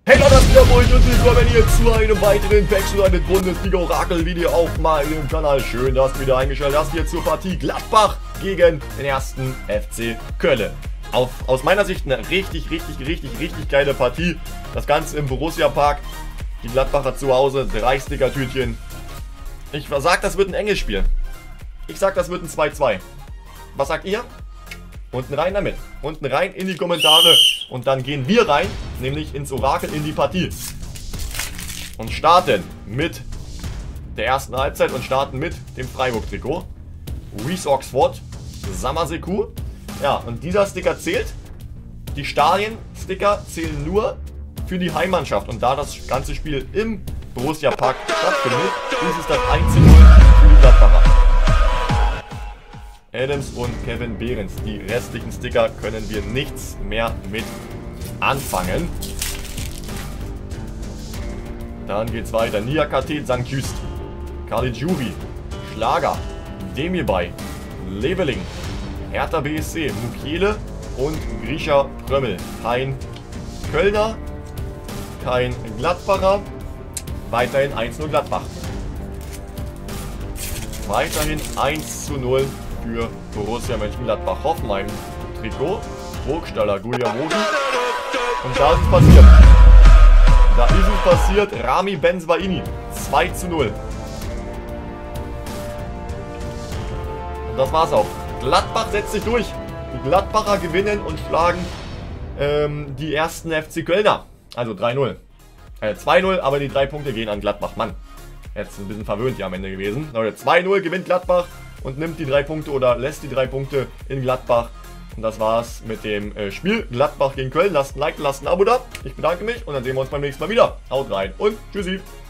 Hey Leute, was wieder moin und willkommen hier zu einem weiteren Backslide Bundesliga Orakel Video auf meinem Kanal. Schön, dass du wieder eingeschaltet hast hier zur Partie Gladbach gegen den ersten FC Köln. Aus meiner Sicht eine richtig geile Partie. Das Ganze im Borussia Park. Die Gladbacher zu Hause, 3 Stickertütchen. Ich sag, das wird ein enges Spiel. Ich sag, das wird ein 2-2. Was sagt ihr? Unten rein damit. Unten rein in die Kommentare. Und dann gehen wir rein, nämlich ins Orakel, in die Partie. Und starten mit der ersten Halbzeit und starten mit dem Freiburg-Trikot. Reece Oxford, Samaseku. Ja, und dieser Sticker zählt. Die Stadien-Sticker zählen nur für die Heimmannschaft. Und da das ganze Spiel im Borussia Park stattfindet, ist es das 1:0 für die Gladbacher. Adams und Kevin Behrens. Die restlichen Sticker können wir nichts mehr mit anfangen. Dann geht's weiter. Niakate, St. Just, Caligiuri, Schlager, Demirbay, Leveling, Hertha BSC, Mukiele und Grisha Prömmel. Kein Kölner, kein Gladbacher. Weiterhin 1:0 Gladbach. Weiterhin 1:0 für Borussia Mönchengladbach. Hoffenheim Trikot, Burgstaller, Gujamogi. Und da ist es passiert. Da ist es passiert. Rami Benzbaini. 2:0. Und das war's auch. Gladbach setzt sich durch. Die Gladbacher gewinnen und schlagen die ersten FC Kölner. Also 3:0. 2:0, aber die 3 Punkte gehen an Gladbach. Mann, jetzt ein bisschen verwöhnt hier am Ende gewesen. Leute, 2:0 gewinnt Gladbach und nimmt die 3 Punkte oder lässt die 3 Punkte in Gladbach. Und das war's mit dem Spiel Gladbach gegen Köln. Lasst ein Like, lasst ein Abo da. Ich bedanke mich und dann sehen wir uns beim nächsten Mal wieder. Haut rein und tschüssi.